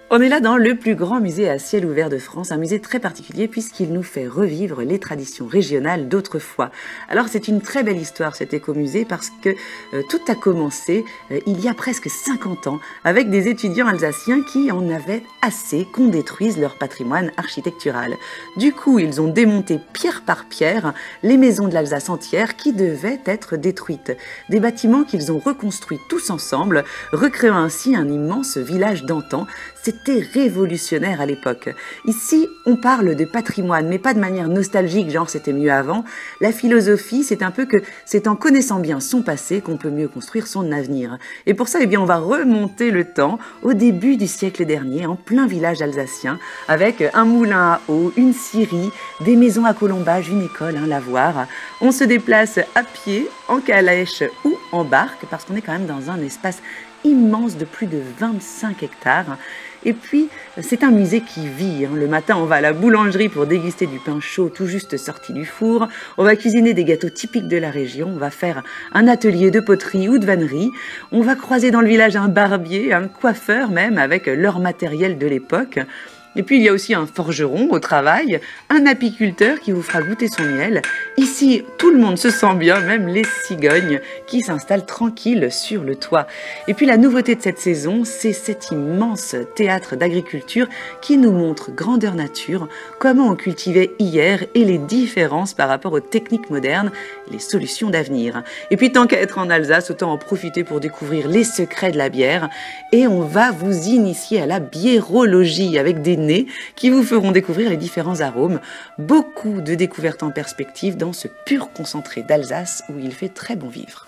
On est là dans le plus grand musée à ciel ouvert de France, un musée très particulier puisqu'il nous fait revivre les traditions régionales d'autrefois. Alors c'est une très belle histoire cet écomusée parce que tout a commencé il y a presque 50 ans avec des étudiants alsaciens qui en avaient assez qu'on détruise leur patrimoine architectural. Du coup, ils ont démonté pierre par pierre les maisons de l'Alsace entière qui devaient être détruites. Des bâtiments qu'ils ont reconstruits tous ensemble, recréant ainsi un immense village d'antan. C'était révolutionnaire à l'époque. Ici, on parle de patrimoine, mais pas de manière nostalgique, genre c'était mieux avant. La philosophie, c'est un peu que c'est en connaissant bien son passé qu'on peut mieux construire son avenir. Et pour ça, on va remonter le temps au début du siècle dernier, en plein village alsacien, avec un moulin à eau, une scierie, des maisons à colombage, une école, un lavoir. On se déplace à pied, en calèche ou en barque, parce qu'on est quand même dans un espace immense de plus de 25 hectares. Et puis, c'est un musée qui vit. Le matin, on va à la boulangerie pour déguster du pain chaud tout juste sorti du four. On va cuisiner des gâteaux typiques de la région. On va faire un atelier de poterie ou de vannerie. On va croiser dans le village un barbier, un coiffeur même, avec leur matériel de l'époque. Et puis, il y a aussi un forgeron au travail, un apiculteur qui vous fera goûter son miel. Ici, tout le monde se sent bien, même les cigognes qui s'installent tranquilles sur le toit. Et puis, la nouveauté de cette saison, c'est cet immense théâtre d'agriculture qui nous montre grandeur nature, comment on cultivait hier et les différences par rapport aux techniques modernes, les solutions d'avenir. Et puis, tant qu'à être en Alsace, autant en profiter pour découvrir les secrets de la bière. Et on va vous initier à la biérologie avec des nez qui vous feront découvrir les différents arômes. Beaucoup de découvertes en perspective dans ce pur concentré d'Alsace où il fait très bon vivre.